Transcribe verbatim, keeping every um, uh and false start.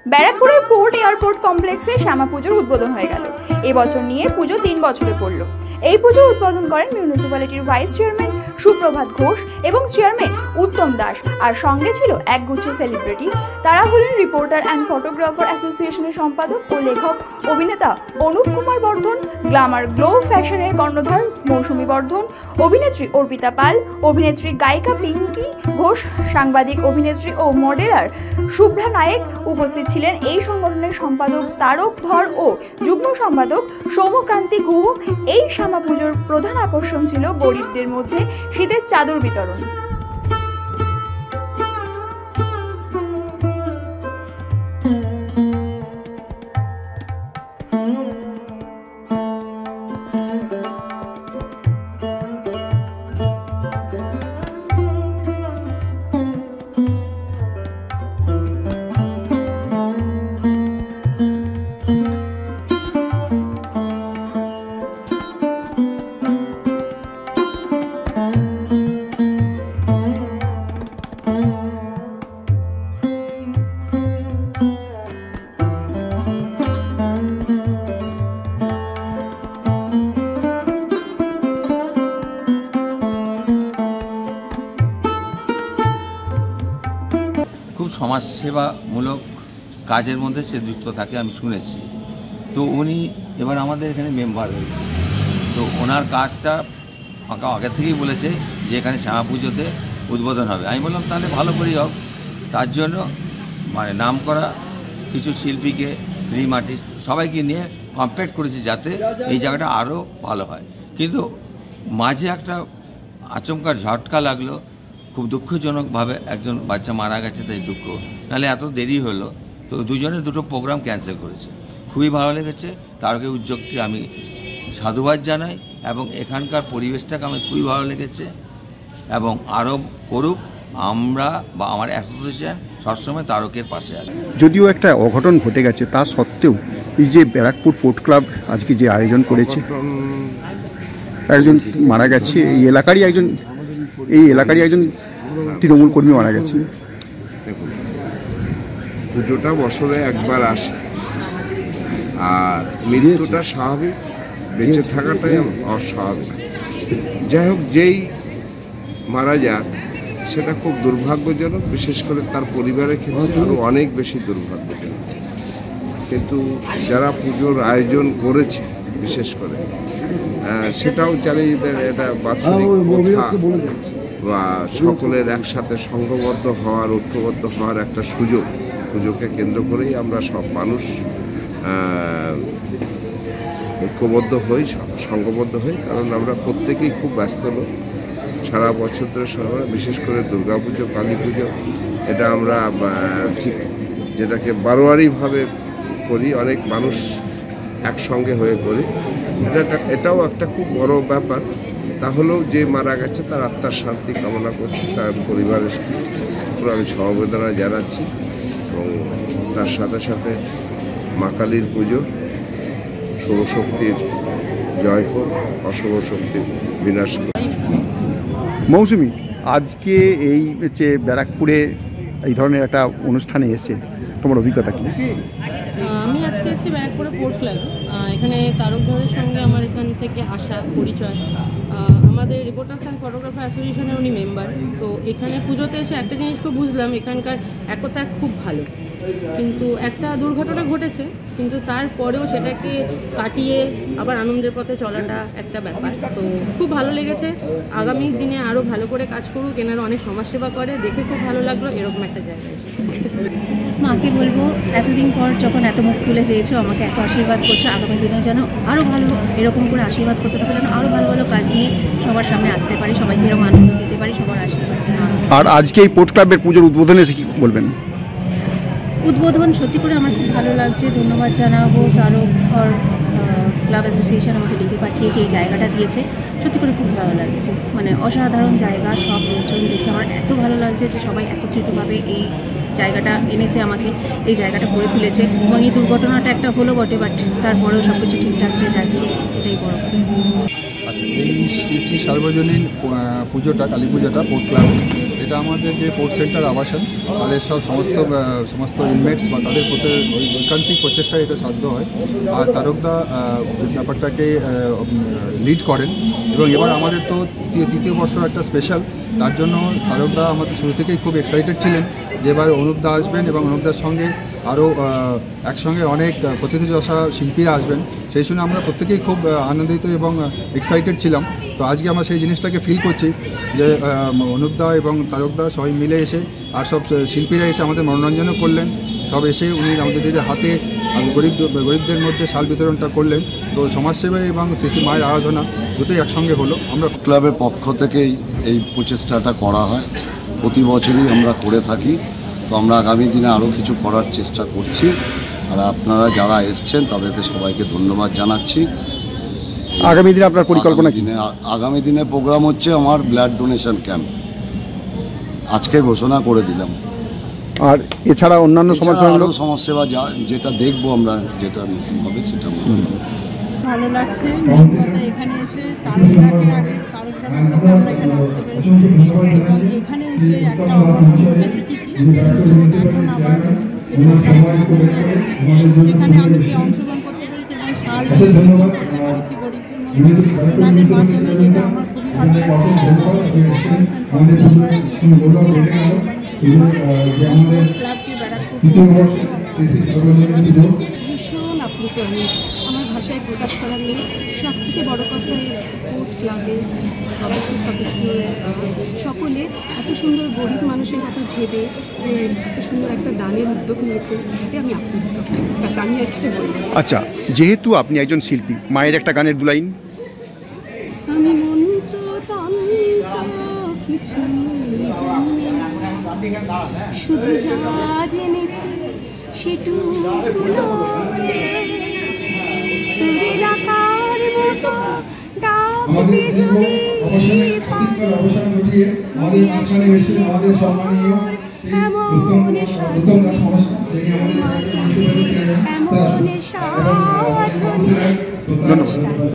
ব্যারাকপুরের port airport কমপ্লেক্সে শ্যামা পুজোর উদ্বোধন হয়ে গেল। এবছর নিয়ে পুজো তিন বছরে পড়ল। এই পুজোর উদ্বোধন করেন মিউনিসিপ্যালিটির ভাইস চেয়ারম্যান সুপ্রভাত ঘোষ এবং চেয়ারম্যান উত্তম দাস, আর সঙ্গে ছিল একগুচ্ছ সেলিব্রিটি। তারা হলেন রিপোর্টার অ্যান্ড ফটোগ্রাফার অ্যাসোসিয়েশনের সম্পাদক ও লেখক অভিনেতা অনুপ কুমার বর্ধন, গ্ল্যামার গ্লো ফ্যাশনের কর্ণধার মৌসুমী বর্ধন, অভিনেত্রী অর্পিতা পাল, অভিনেত্রী গায়িকা পিঙ্কি ঘোষ, সাংবাদিক অভিনেত্রী ও মডেলার শুভ্রা নায়েক। উপস্থিত ছিলেন এই সংগঠনের সম্পাদক তারক ধর ও যুগ্ম সম্পাদক সৌম্যক্রান্তি গুহ। এই শ্যামা পুজোর প্রধান আকর্ষণ ছিল গরিবদের মধ্যে শীতের চাদর বিতরণ। খুব সমাজসেবামূলক কাজের মধ্যে সে যুক্ত থাকে আমি শুনেছি। তো উনি এবার আমাদের এখানে মেম্বার হয়েছে। তো ওনার কাজটা আমাকে আগে থেকেই বলেছে যে এখানে শ্যামা পুজোতে উদ্বোধন হবে। আমি বললাম তাহলে ভালো করেই হোক। তার জন্য মানে নাম করা কিছু শিল্পীকে, ড্রিম আর্টিস্ট সবাইকে নিয়ে কম্প্যাক্ট করেছি যাতে এই জায়গাটা আরও ভালো হয়। কিন্তু মাঝে একটা আচমকা ঝটকা লাগলো, খুব দুঃখজনকভাবে একজন বাচ্চা মারা গেছে, তাই দুঃখ, নাহলে এত দেরি হলো। তো দুজনে দুটো প্রোগ্রাম ক্যান্সেল করেছে। খুবই ভালো লেগেছে, তারকে উদ্যোগকে আমি সাধুবাদ জানাই এবং এখানকার পরিবেশটাকে আমার খুবই ভালো লেগেছে এবং আরও করুক। আমরা বা আমার অ্যাসোসিয়েশন সবসময় তারকের পাশে আছে। যদিও একটা অঘটন ঘটে গেছে, তা সত্ত্বেও এই যে ব্যারাকপুর পোর্ট ক্লাব আজকে যে আয়োজন করেছে, একজন মারা গেছে এই এলাকারই একজন এই এলাকারই একজন তৃণমূল কর্মী মারা গেছে। দেখুন, পুজোটা বছরে একবার আসে আর মৃত্যুটা স্বাভাবিক, বেঁচে থাকাটাই অস্বাভাবিক। যাই হোক, যেই মারা যাক সেটা খুব দুর্ভাগ্যজনক, বিশেষ করে তার পরিবারের ক্ষেত্রে আরও অনেক বেশি দুর্ভাগ্যজনক। কিন্তু যারা পুজোর আয়োজন করেছে বিশেষ করে সেটাও চালিয়ে যেতে এটা বাৎসরিক প্রথা বা সকলের একসাথে সংঘবদ্ধ হওয়ার, ঐক্যবদ্ধ হওয়ার একটা সুযোগ। পুজোকে কেন্দ্র করেই আমরা সব মানুষ ঐক্যবদ্ধ হই, সংঘবদ্ধ হই, কারণ আমরা প্রত্যেকেই খুব ব্যস্ত লোক। সারা বছর ধরে সময়, বিশেষ করে দুর্গা পুজো, কালী পুজো, এটা আমরা ঠিক যেটাকে বারোয়ারিভাবে করি, অনেক মানুষ একসঙ্গে হয়ে করি। এটা এটাও একটা খুব বড় ব্যাপার। তাহলেও যে মারা গেছে তার আত্মার শান্তি কামনা করছি, তার পরিবারের পুরো আমি সমবেদনা জানাচ্ছি এবং তার সাথে সাথে মা কালীর পুজো, শুভ শক্তির জয় হোক, অশুভ শক্তির বিনাশ হোক। মৌসুমী, আজকে এই যে ব্যারাকপুরে এই ধরনের একটা অনুষ্ঠানে এসে তোমার অভিজ্ঞতা কী? আমি আজকে এসেছি ব্যারাকপুরে পোর্ট ক্লাব। এখানে তারক ধরের সঙ্গে আমার এখান থেকে আসা পরিচয়। আমাদের রিপোর্টার্স অ্যান্ড ফটোগ্রাফার অ্যাসোসিয়েশনের উনি মেম্বার। তো এখানে পুজোতে এসে একটা জিনিস খুব বুঝলাম, এখানকার একতা খুব ভালো। কিন্তু একটা দুর্ঘটনা ঘটেছে, কিন্তু তারপরেও সেটাকে কাটিয়ে আবার আনন্দের পথে চলাটা একটা ব্যাপার। তো খুব ভালো লেগেছে। আগামী দিনে আরও ভালো করে কাজ করুক, এনারা অনেক সমাজসেবা করে, দেখে খুব ভালো লাগলো এরকম একটা জায়গায়। মাকে বলবো, এতদিন পর যখন এত মুখ তুলে চেয়েছো, আমাকে এত আশীর্বাদ করছো, আগামী দিনে যেন আরও ভালো এরকম করে আশীর্বাদ করতে থাকো, যেন আরও ভালো ভালো কাজ নিয়ে সবার সামনে আসতে পারি, সবাইকে এরকম আনন্দ দিতে পারি, সবার আশীর্বাদ। আর আজকে এই পোর্ট ক্লাবের পুজোর উদ্বোধনে কি বলবেন? উদ্বোধন সত্যি করে আমার খুব ভালো লাগছে। ধন্যবাদ জানাবো তারক ধর ক্লাব অ্যাসোসিয়েশন আমাকে ডেকে পাঠিয়েছে, এই জায়গাটা দিয়েছে, সত্যি করে খুব ভালো লাগছে। মানে অসাধারণ জায়গা, সব লোকজন দেখে আমার এত ভালো লাগছে যে সবাই একত্রিতভাবে এই জায়গাটা এনেছে, আমাকে এই জায়গাটা করে তুলেছে। এবং এই দুর্ঘটনাটা একটা হলো বটে, বাট তারপরেও সব কিছু ঠিকঠাক যে যাচ্ছে, এটাই বড়। আজকে এই শ্রী শ্রী সার্বজনীন পুজোটা, কালী পুজোটা পোর্ট ক্লাব, এটা আমাদের যে পোর্ট সেন্টার আবাসন তাদের সব সমস্ত সমস্ত ইনমেটস বা তাদের প্রতি ঐকান্তিক প্রচেষ্টায় এটা সাধ্য হয়। আর তারকদা ব্যাপারটাকে লিড করেন এবং এবার আমাদের তো তৃতীয় বর্ষ একটা স্পেশাল, তার জন্য তারকদা আমাদের শুরু থেকেই খুব এক্সাইটেড ছিলেন যে এবার অনুপদা আসবেন এবং অনুপদার সঙ্গে আরও একসঙ্গে অনেক প্রতিনিধিদশা শিল্পীরা আসবেন। সেই শুনে আমরা প্রত্যেকেই খুব আনন্দিত এবং এক্সাইটেড ছিলাম। তো আজকে আমরা সেই জিনিসটাকে ফিল করছি যে অনুপদা এবং তারকদা সবাই মিলে এসে আর সব শিল্পীরা এসে আমাদের মনোরঞ্জনও করলেন। সব এসে উনি আমাদের দিদি হাতে গরিব গরিবদের মধ্যে শাল বিতরণটা করলেন। তো সমাজসেবা এবং শিশু মায়ের আরাধনা দুটোই একসঙ্গে হলো। আমরা ক্লাবের পক্ষ থেকেই এই প্রচেষ্টাটা করা হয়, প্রতি বছরই আমরা করে থাকি। তো আমরা আগামী দিনে আরও কিছু করার চেষ্টা করছি। আর আপনারা যারা এসছেন তাদেরকে সবাইকে ধন্যবাদ জানাচ্ছি। আগামী দিনে আপনার পরিকল্পনা কি? আগামী দিনে প্রোগ্রাম হচ্ছে আমার ব্লাড ডোনেশন ক্যাম্প, আজকে ঘোষণা করে দিলাম। আর এছাড়া অন্যান্য সমাজসেবা সমাজসেবা যা যেটা দেখবো আমরা, যেটা হবে সেটা ভালো লাগছে। এখানে এসে তারকদাকে আগে তারকদার মধ্যে আমরা এখানে আসতে পেরেছি এবং এখানে এসে একটা অঘটন ঘটেছে ঠিকই, এখন আবার সেখানে আমি যে অংশগ্রহণ করতে পেরেছি এবং শাল বিতরণ করতে পেরেছি গরিবদের মধ্যে, ওনাদের মাধ্যমে যেটা আমার খুবই ভালো লাগছে। ক্লাবকে ব্যারাকপুর ভীষণ আপ্লুত আমি, আমার ভাষায় প্রকাশ করার নেই। সব থেকে বড় কথা পোর্ট ক্লাবের সদস্য সদস্য সকলে এত সুন্দর গরিব মানুষের কথা ভেবে যে এত সুন্দর একটা দানের উদ্যোগ নিয়েছে, এতে আমি আপ্লুত। ব্যাস, আমি আর কিছু বলবো। আচ্ছা, যেহেতু আপনি একজন শিল্পী, মায়ের একটা গানের দু লাইন। আমি মন্ত্র তন্ত্র কিছু জানি না, শুধু যা জেনেছি সেটুকু তোর এলাকার মতো ডাকতে যদি পারি, এমন সাধন